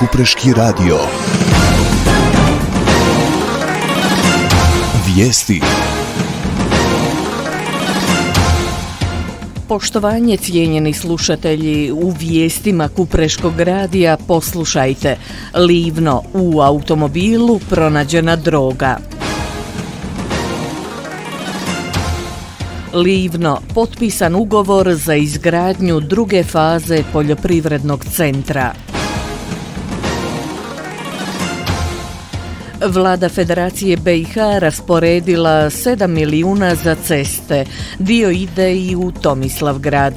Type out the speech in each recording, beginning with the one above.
Kupreški radio. Vijesti. Poštovanje, cijenjeni slušatelji, u vijestima Kupreškog radija poslušajte. Livno, u automobilu pronađena droga. Livno, potpisan ugovor za izgradnju druge faze poljoprivrednog centra. Vlada Federacije BiH rasporedila 7 milijuna za ceste, dio ide i u Tomislavgrad.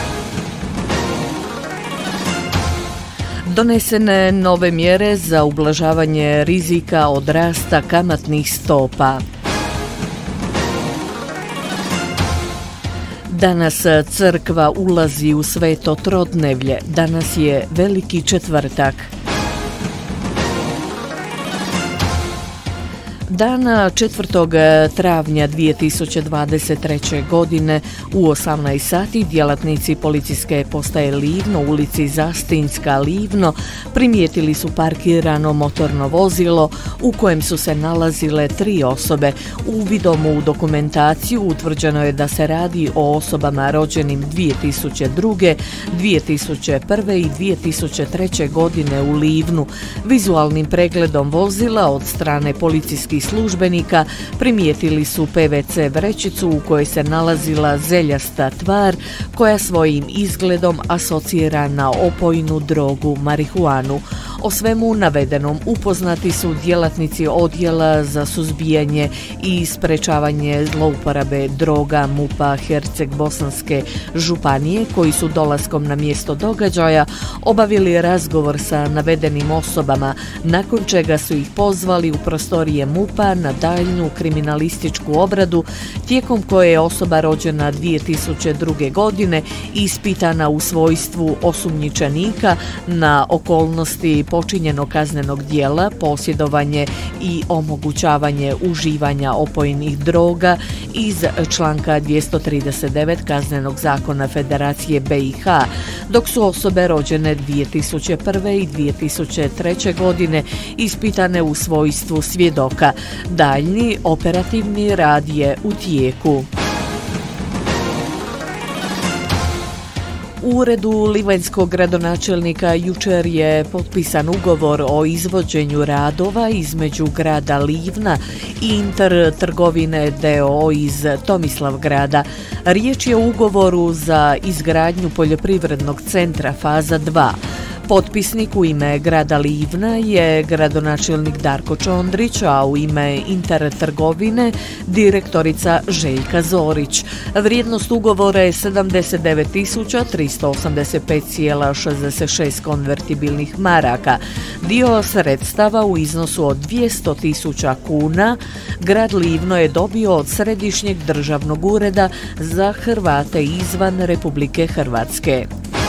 Donesene nove mjere za ublažavanje rizika od rasta kamatnih stopa. Danas crkva ulazi u Sveto Trotnevlje, danas je Veliki četvrtak. Dana 4. travnja 2023. godine u 18 sati djelatnici policijske postaje Livno u ulici Zastinska Livno primijetili su parkirano motorno vozilo u kojem su se nalazile 3 osobe. Uvidom u dokumentaciju utvrđeno je da se radi o osobama rođenim 2002., 2001. i 2003. godine u Livnu. Vizualnim pregledom vozila od strane policijskih službenika primijetili su PVC vrećicu u kojoj se nalazila zeljasta tvar koja svojim izgledom asocira na opojnu drogu marihuanu. O svemu navedenom upoznati su djelatnici Odjela za suzbijanje i sprečavanje zlouporabe droga MUP-a Herceg-Bosanske županije koji su dolaskom na mjesto događaja obavili razgovor sa navedenim osobama, nakon čega su ih pozvali u prostorije MUP-a na daljnju kriminalističku obradu tijekom koje je osoba rođena 2002. godine ispitana u svojstvu osumnjičenika na okolnosti počinjenog kaznenog djela, posjedovanje i omogućavanje uživanja opojnih droga iz članka 239 Kaznenog zakona Federacije BiH, dok su osobe rođene 2001. i 2003. godine ispitane u svojstvu svjedoka. Daljni operativni rad je u tijeku. U uredu livanjskog gradonačelnika jučer je potpisan ugovor o izvođenju radova između grada Livna i Intertrgovine d.o.o. iz Tomislavgrada. Riječ je o ugovoru za izgradnju poljoprivrednog centra faza 2. Potpisnik u ime grada Livna je gradonačelnik Darko Čondrić, a u ime Intertrgovine direktorica Željka Zorić. Vrijednost ugovora je 79.385,66 konvertibilnih maraka. Dio sredstava u iznosu od 200.000 kuna grad Livno je dobio od Središnjeg državnog ureda za Hrvate izvan Republike Hrvatske.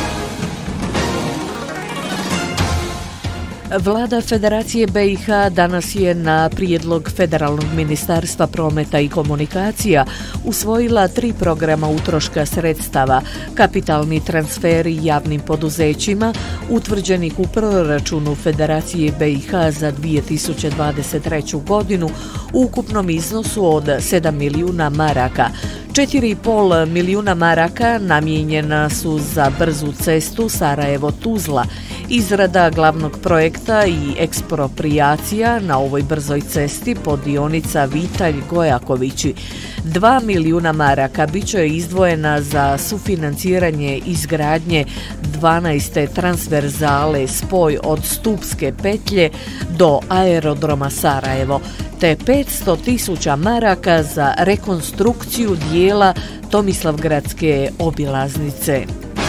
Vlada Federacije BiH danas je na prijedlog Federalnog ministarstva prometa i komunikacija usvojila 3 programa utroška sredstava, kapitalni transferi javnim poduzećima utvrđenih u proračunu Federacije BiH za 2023. godinu u ukupnom iznosu od 7 milijuna maraka. 4,5 milijuna maraka namijenjena su za brzu cestu Sarajevo-Tuzla, izrada glavnog projekta i eksproprijacija na ovoj brzoj cesti po dionica Vitalj-Gojakovići. 2 milijuna maraka bit će izdvojena za sufinanciranje izgradnje 12. transverzale spoj od Stupske petlje do aerodroma Sarajevo, te 500.000 maraka za rekonstrukciju dijela Tomislavgradske obilaznice.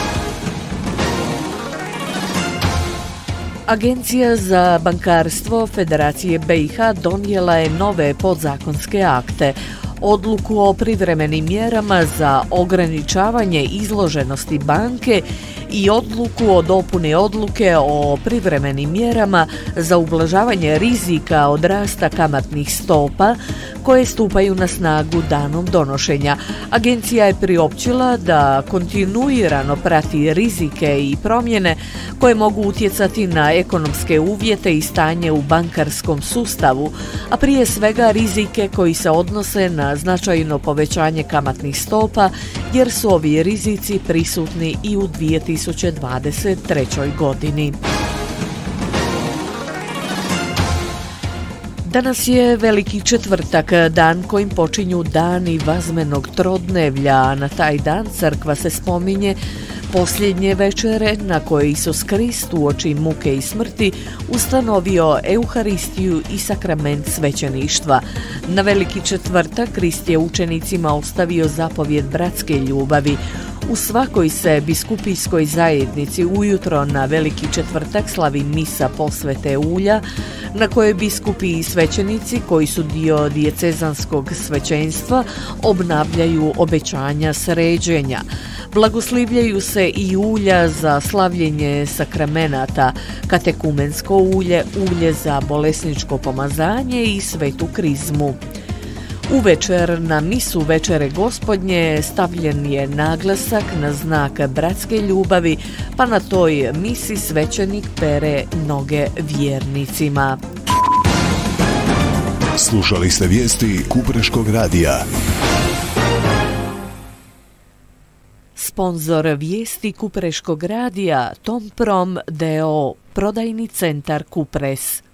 Agencija za bankarstvo Federacije BiH donijela je nove podzakonske akte. Odluku o privremenim mjerama za ograničavanje izloženosti banke i odluku o dopuni odluke o privremenim mjerama za ublažavanje rizika od rasta kamatnih stopa koje stupaju na snagu danom donošenja. Agencija je priopćila da kontinuirano prati rizike i promjene koje mogu utjecati na ekonomske uvjete i stanje u bankarskom sustavu, a prije svega rizike koji se odnose na značajno povećanje kamatnih stopa, jer su ovi rizici prisutni i u 2023. godini. Danas je Veliki četvrtak, dan kojim počinju dani vazmenog trodnevlja, a na taj dan crkva se spominje posljednje večere na koje Isus Krist uoči muke i smrti ustanovio Euharistiju i sakrament svećeništva. Na Veliki četvrtak Krist je učenicima ostavio zapovjed bratske ljubavi. U svakoj se biskupijskoj zajednici ujutro na Veliki četvrtak slavi misa posvete ulja, na kojoj biskupi i svećenici koji su dio dijecezanskog svećenstva obnavljaju obećanja sređenja. Blagoslivljaju se i ulja za slavljenje sakramenata, katekumensko ulje, ulje za bolesničko pomazanje i svetu krizmu. Uvečer na misu Večere Gospodnje stavljen je naglasak na znak bratske ljubavi, pa na toj misi svećenik pere noge vjernicima. Slušali ste vijesti Kupreškog radija. Sponzor vijesti Kupreškog radija Tom Prom d.o. Prodajni centar Kupres.